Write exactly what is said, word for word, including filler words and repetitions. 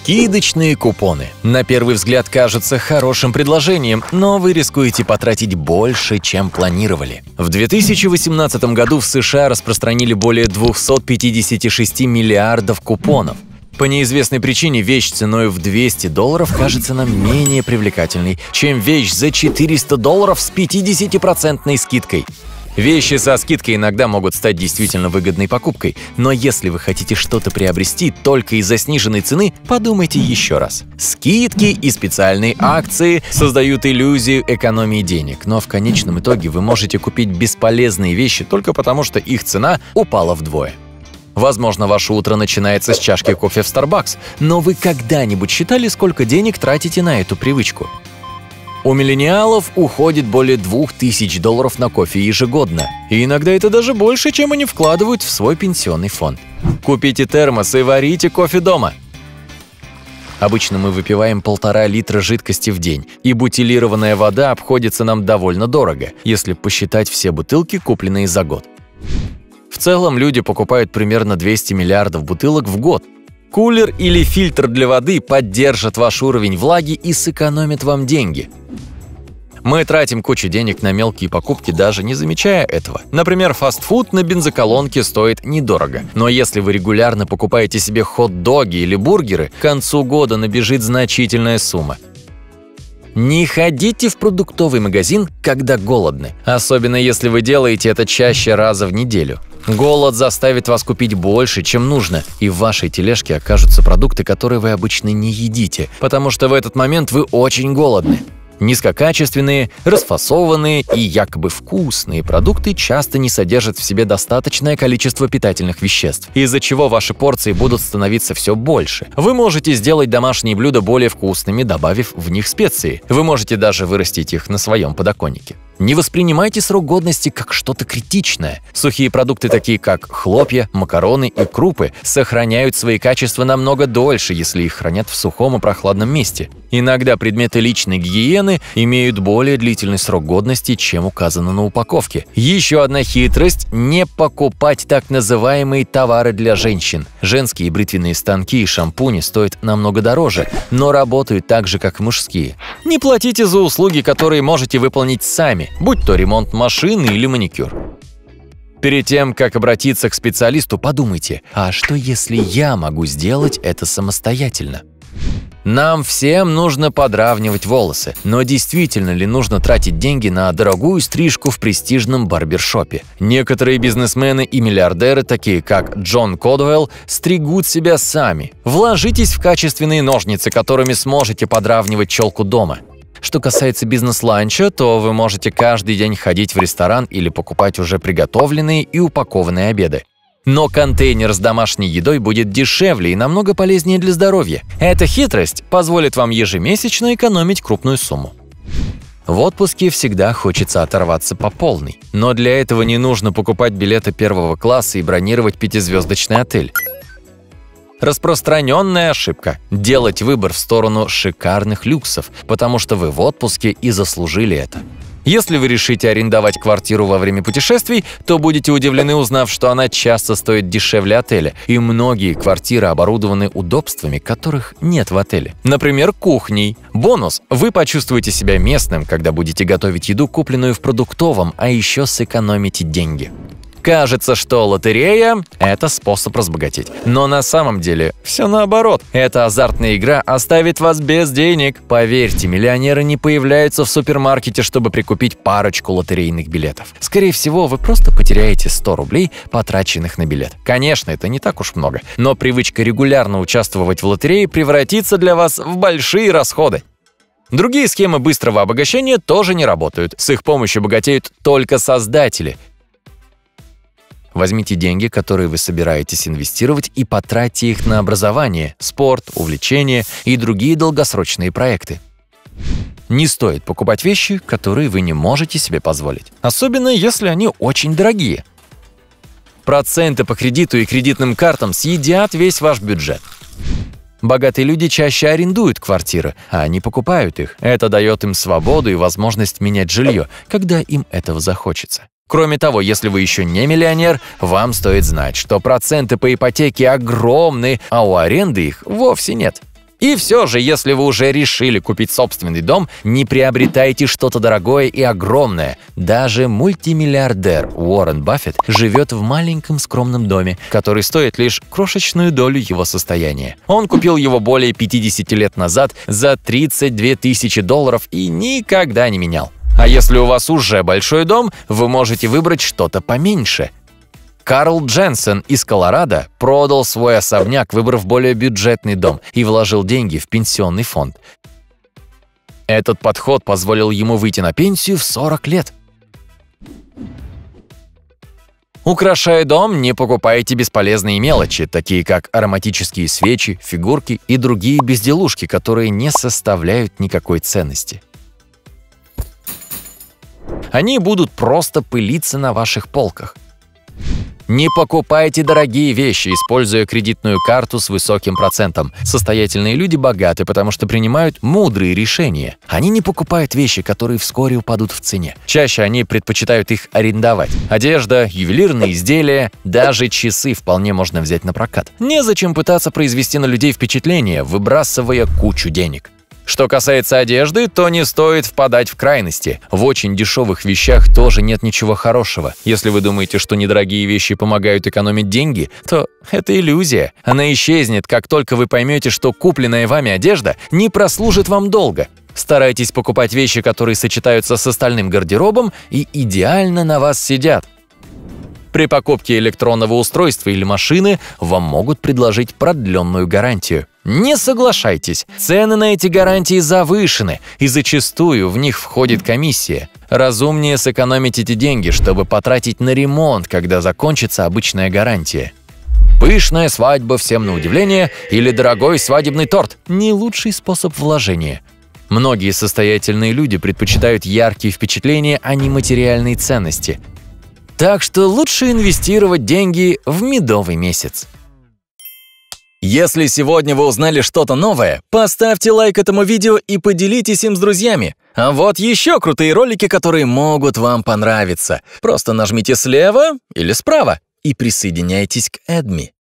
Скидочные купоны. На первый взгляд кажутся хорошим предложением, но вы рискуете потратить больше, чем планировали. В две тысячи восемнадцатом году в США распространили более двухсот пятидесяти шести миллиардов купонов. По неизвестной причине вещь ценой в двести долларов кажется нам менее привлекательной, чем вещь за четыреста долларов с пятидесятипроцентной скидкой. Вещи со скидкой иногда могут стать действительно выгодной покупкой, но если вы хотите что-то приобрести только из-за сниженной цены, подумайте еще раз. Скидки и специальные акции создают иллюзию экономии денег, но в конечном итоге вы можете купить бесполезные вещи только потому, что их цена упала вдвое. Возможно, ваше утро начинается с чашки кофе в Starbucks, но вы когда-нибудь считали, сколько денег тратите на эту привычку? У миллениалов уходит более двух тысяч долларов на кофе ежегодно. И иногда это даже больше, чем они вкладывают в свой пенсионный фонд. Купите термос и варите кофе дома. Обычно мы выпиваем полтора литра жидкости в день, и бутилированная вода обходится нам довольно дорого, если посчитать все бутылки, купленные за год. В целом люди покупают примерно двести миллиардов бутылок в год. Кулер или фильтр для воды поддержат ваш уровень влаги и сэкономят вам деньги. Мы тратим кучу денег на мелкие покупки, даже не замечая этого. Например, фастфуд на бензоколонке стоит недорого. Но если вы регулярно покупаете себе хот-доги или бургеры, к концу года набежит значительная сумма. Не ходите в продуктовый магазин, когда голодны, особенно если вы делаете это чаще раза в неделю. Голод заставит вас купить больше, чем нужно, и в вашей тележке окажутся продукты, которые вы обычно не едите, потому что в этот момент вы очень голодны. Низкокачественные, расфасованные и якобы вкусные продукты часто не содержат в себе достаточное количество питательных веществ, из-за чего ваши порции будут становиться все больше. Вы можете сделать домашние блюда более вкусными, добавив в них специи. Вы можете даже вырастить их на своем подоконнике. Не воспринимайте срок годности как что-то критичное. Сухие продукты, такие как хлопья, макароны и крупы, сохраняют свои качества намного дольше, если их хранят в сухом и прохладном месте. Иногда предметы личной гигиены имеют более длительный срок годности, чем указано на упаковке. Еще одна хитрость – не покупать так называемые товары для женщин. Женские бритвенные станки и шампуни стоят намного дороже, но работают так же, как и мужские. Не платите за услуги, которые можете выполнить сами, будь то ремонт машины или маникюр. Перед тем, как обратиться к специалисту, подумайте, а что если я могу сделать это самостоятельно? Нам всем нужно подравнивать волосы, но действительно ли нужно тратить деньги на дорогую стрижку в престижном барбершопе? Некоторые бизнесмены и миллиардеры, такие как Джон Кодуэлл, стригут себя сами. Вложитесь в качественные ножницы, которыми сможете подравнивать челку дома. Что касается бизнес-ланча, то вы можете каждый день ходить в ресторан или покупать уже приготовленные и упакованные обеды. Но контейнер с домашней едой будет дешевле и намного полезнее для здоровья. Эта хитрость позволит вам ежемесячно экономить крупную сумму. В отпуске всегда хочется оторваться по полной. Но для этого не нужно покупать билеты первого класса и бронировать пятизвездочный отель. Распространенная ошибка – делать выбор в сторону шикарных люксов, потому что вы в отпуске и заслужили это. Если вы решите арендовать квартиру во время путешествий, то будете удивлены, узнав, что она часто стоит дешевле отеля, и многие квартиры оборудованы удобствами, которых нет в отеле. Например, кухней. Бонус – вы почувствуете себя местным, когда будете готовить еду, купленную в продуктовом, а еще сэкономите деньги. Кажется, что лотерея – это способ разбогатеть. Но на самом деле все наоборот. Эта азартная игра оставит вас без денег. Поверьте, миллионеры не появляются в супермаркете, чтобы прикупить парочку лотерейных билетов. Скорее всего, вы просто потеряете сто рублей, потраченных на билет. Конечно, это не так уж много, но привычка регулярно участвовать в лотерее превратится для вас в большие расходы. Другие схемы быстрого обогащения тоже не работают. С их помощью богатеют только создатели. Возьмите деньги, которые вы собираетесь инвестировать, и потратьте их на образование, спорт, увлечения и другие долгосрочные проекты. Не стоит покупать вещи, которые вы не можете себе позволить, особенно если они очень дорогие. Проценты по кредиту и кредитным картам съедят весь ваш бюджет. Богатые люди чаще арендуют квартиры, а не покупают их. Это дает им свободу и возможность менять жилье, когда им этого захочется. Кроме того, если вы еще не миллионер, вам стоит знать, что проценты по ипотеке огромны, а у аренды их вовсе нет. И все же, если вы уже решили купить собственный дом, не приобретайте что-то дорогое и огромное. Даже мультимиллиардер Уоррен Баффет живет в маленьком скромном доме, который стоит лишь крошечную долю его состояния. Он купил его более пятидесяти лет назад за тридцать две тысячи долларов и никогда не менял. А если у вас уже большой дом, вы можете выбрать что-то поменьше. Карл Дженсен из Колорадо продал свой особняк, выбрав более бюджетный дом, и вложил деньги в пенсионный фонд. Этот подход позволил ему выйти на пенсию в сорок лет. Украшая дом, не покупайте бесполезные мелочи, такие как ароматические свечи, фигурки и другие безделушки, которые не составляют никакой ценности. Они будут просто пылиться на ваших полках. Не покупайте дорогие вещи, используя кредитную карту с высоким процентом. Состоятельные люди богаты, потому что принимают мудрые решения. Они не покупают вещи, которые вскоре упадут в цене. Чаще они предпочитают их арендовать. Одежда, ювелирные изделия, даже часы вполне можно взять на прокат. Незачем пытаться произвести на людей впечатление, выбрасывая кучу денег. Что касается одежды, то не стоит впадать в крайности. В очень дешевых вещах тоже нет ничего хорошего. Если вы думаете, что недорогие вещи помогают экономить деньги, то это иллюзия. Она исчезнет, как только вы поймете, что купленная вами одежда не прослужит вам долго. Старайтесь покупать вещи, которые сочетаются с остальным гардеробом и идеально на вас сидят. При покупке электронного устройства или машины вам могут предложить продленную гарантию. Не соглашайтесь, цены на эти гарантии завышены, и зачастую в них входит комиссия. Разумнее сэкономить эти деньги, чтобы потратить на ремонт, когда закончится обычная гарантия. Пышная свадьба всем на удивление или дорогой свадебный торт – не лучший способ вложения. Многие состоятельные люди предпочитают яркие впечатления, а не материальные ценности. Так что лучше инвестировать деньги в медовый месяц. Если сегодня вы узнали что-то новое, поставьте лайк этому видео и поделитесь им с друзьями. А вот еще крутые ролики, которые могут вам понравиться. Просто нажмите слева или справа и присоединяйтесь к Эдми.